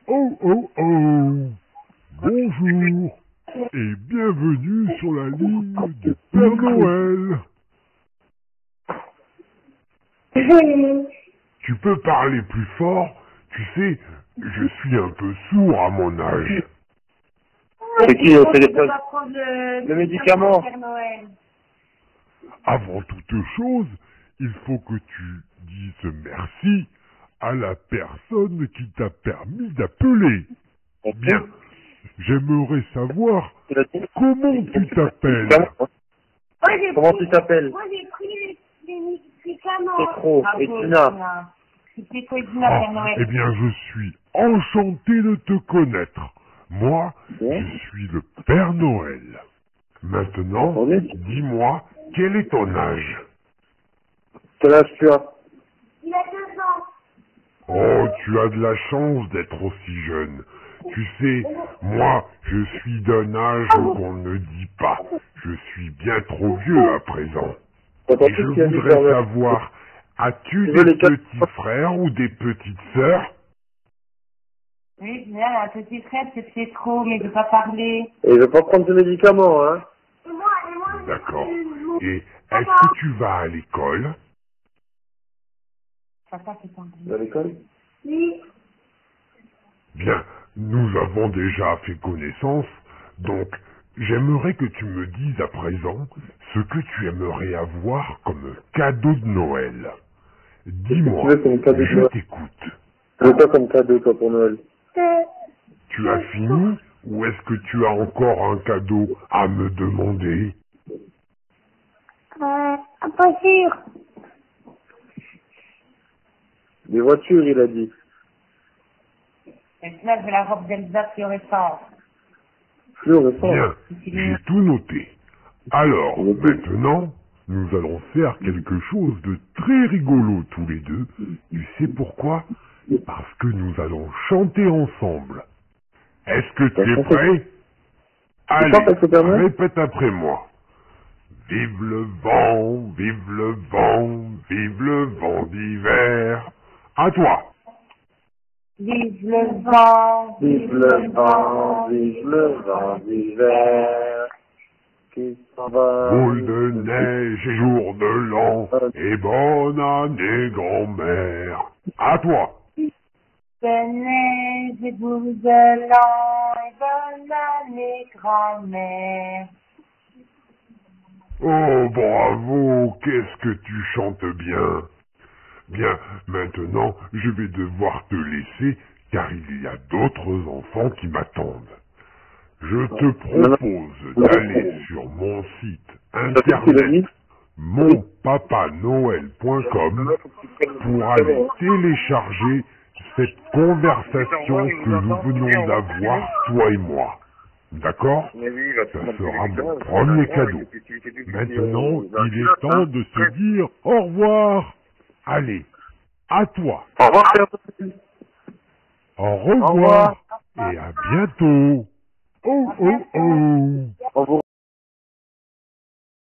Oh oh oh! Bonjour et bienvenue sur la ligne du Père Noël. Tu peux parler plus fort? Tu sais, je suis un peu sourd à mon âge. C'est qui au téléphone? Le médicament. Avant toute chose, il faut que tu dises merci à la personne qui t'a permis d'appeler. Bien, j'aimerais savoir comment tu t'appelles. Comment tu t'appelles? Moi j'ai pris les médicaments. C'est trop. Et Tina? C'était quoi Tina, Père Noël? Eh bien, je suis enchanté de te connaître. Moi, je suis le Père Noël. Maintenant, dis-moi, quel est ton âge? Quel âge tu as? Il a 2 ans. Oh, tu as de la chance d'être aussi jeune. Tu sais, moi, je suis d'un âge qu'on ne dit pas. Je suis bien trop vieux à présent. Et je voudrais savoir, as-tu des petits frères ou des petites sœurs? Oui, j'ai un petit frère, c'est trop, mais je veux pas parler. Et je veux pas prendre tes médicaments, hein? Et moi, D'accord. Et est-ce que tu vas à l'école? Papa, c'est pas À l'école? Oui. Bien, nous avons déjà fait connaissance, donc j'aimerais que tu me dises à présent ce que tu aimerais avoir comme cadeau de Noël. Dis-moi, je t'écoute. Tu veux quoi comme cadeau, toi, pour Noël? Tu as fini ou est-ce que tu as encore un cadeau à me demander? Pas sûr. Des voitures, il a dit. Et là, je veux la robe d'Elsa fluorescente. Fluorescent. Bien, j'ai tout noté. Alors, maintenant, nous allons faire quelque chose de très rigolo tous les deux. Tu sais pourquoi? Parce que nous allons chanter ensemble. Est-ce que tu es prêt? Allez, répète après moi. Vive le vent, vive le vent, vive le vent d'hiver. À toi. Vive le vent, Vive le vent, vive le vent d'hiver, qui s'en va. Boule de neige et jour de l'an, et bonne année grand-mère. À toi. de neige et boule de l'an, et bonne année, grand-mère. Oh, bravo, qu'est-ce que tu chantes bien. Bien, maintenant, je vais devoir te laisser, car il y a d'autres enfants qui m'attendent. Je te propose d'aller sur mon site internet monpapanoël.com pour aller télécharger cette conversation que nous venons d'avoir, toi et moi. D'accord? Ça sera mon premier cadeau. Maintenant, il est temps de se dire au revoir. Allez, à toi. Au revoir, Père. Au revoir et à bientôt. Oh oh oh. Au revoir.